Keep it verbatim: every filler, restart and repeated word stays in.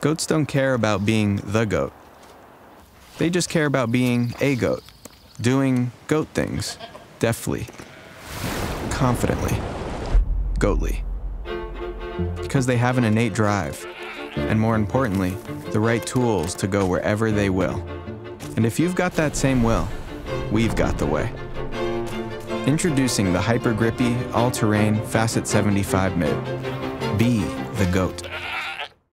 Goats don't care about being the goat. They just care about being a goat, doing goat things, deftly, confidently, goatly. Because they have an innate drive, and more importantly, the right tools to go wherever they will. And if you've got that same will, we've got the way. Introducing the hyper grippy, all-terrain Facet seventy-five Mid. Be the goat.